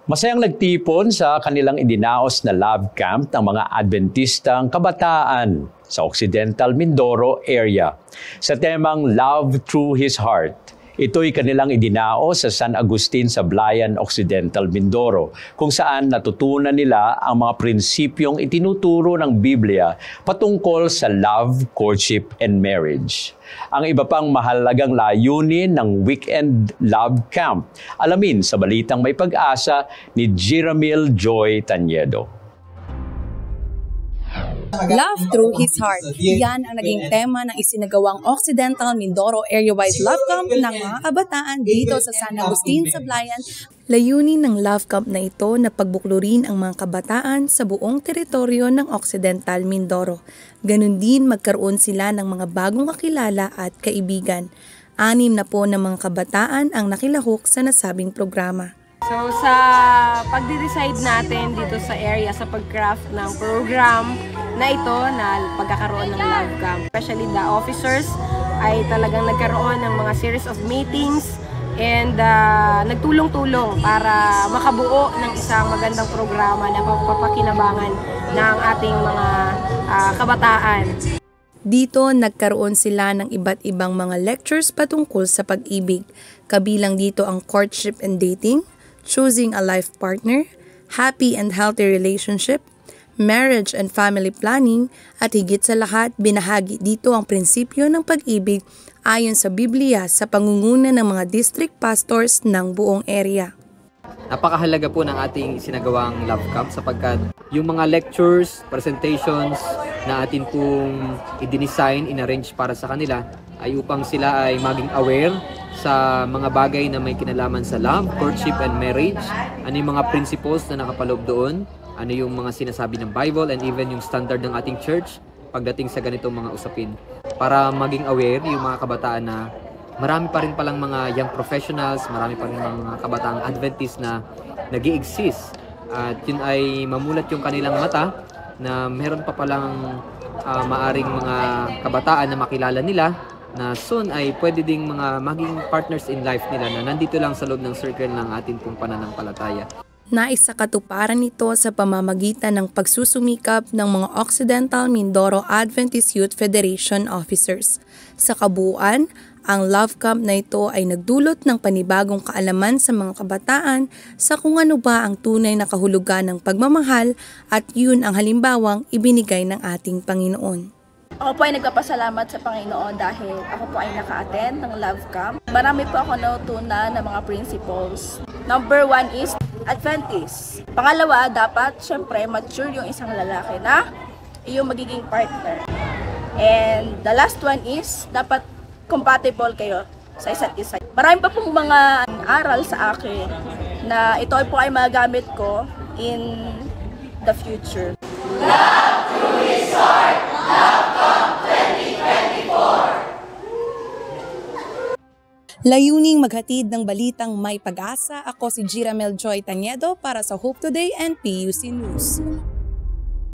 Masayang nagtipon sa kanilang idinaos na love camp ng mga Adventistang kabataan sa Occidental Mindoro area. Sa temang Love Through His Heart, ito'y kanilang idinaos sa San Agustin sa Blayan, Occidental Mindoro, kung saan natutunan nila ang mga prinsipyong itinuturo ng Biblia patungkol sa love, courtship, and marriage. Ang iba pang mahalagang layunin ng Weekend Love Camp, alamin sa Balitang May Pag-asa ni Jiramil Joy Tanyedo. Love Through His Heart. Yan ang naging tema ng isinagawang Occidental Mindoro Area-wide Love Camp ng mga kabataan dito sa San Agustin sa Blayan. Layunin ng Love Camp na ito na pagbuklurin ang mga kabataan sa buong teritoryo ng Occidental Mindoro. Ganon din magkaroon sila ng mga bagong kakilala at kaibigan. 6 na po ng mga kabataan ang nakilahok sa nasabing programa. So sa pagde-decide natin dito sa area sa pag-craft ng program na ito na pagkakaroon ng Love Camp, especially the officers ay talagang nagkaroon ng mga series of meetings and nagtulong-tulong para makabuo ng isang magandang programa na papakinabangan ng ating mga kabataan. Dito nagkaroon sila ng iba't ibang mga lectures patungkol sa pag-ibig. Kabilang dito ang courtship and dating, choosing a life partner, happy and healthy relationship, marriage and family planning, at higit sa lahat, binahagi dito ang prinsipyo ng pag-ibig ayon sa Biblia sa pangunguna ng mga district pastors ng buong area. Napakahalaga po ng ating sinagawang Love Camp sapagkat yung mga lectures, presentations na atin pong i-design, in-arrange para sa kanila ay upang sila ay maging aware sa mga bagay na may kinalaman sa love, courtship, and marriage. Ano yung mga principles na nakapaloob doon, ano yung mga sinasabi ng Bible, and even yung standard ng ating church pagdating sa ganitong mga usapin. Para maging aware yung mga kabataan na marami pa rin palang mga young professionals, marami pa rin mga kabataang Adventist na nag-i-exist. At yun ay mamulat yung kanilang mata na meron pa palang maaring mga kabataan na makilala nila na soon ay pwede ding mga maging partners in life nila na nandito lang sa loob ng circle ng ating pong pananampalataya. Nais sa katuparan nito sa pamamagitan ng pagsusumikap ng mga Occidental Mindoro Adventist Youth Federation officers. Sa kabuuan, ang Love Camp na ito ay nagdulot ng panibagong kaalaman sa mga kabataan sa kung ano ba ang tunay na kahulugan ng pagmamahal at yun ang halimbawang ibinigay ng ating Panginoon. Ako po ay nagpapasalamat sa Panginoon dahil ako po ay naka-attend ng Love Camp. Marami po ako natutunan ng mga principles. Number 1 is Adventist. Pangalawa, dapat syempre mature yung isang lalaki na iyong magiging partner. And the last one is dapat compatible kayo sa isa't isa. Marami pa pong mga aral sa akin na ito po ay magamit ko in the future. Love Through His Heart, Love Camp 2024. Layuning maghatid ng balitang may pag-asa, ako si Jiramil Joy Tanyedo para sa Hope Today and PUC News.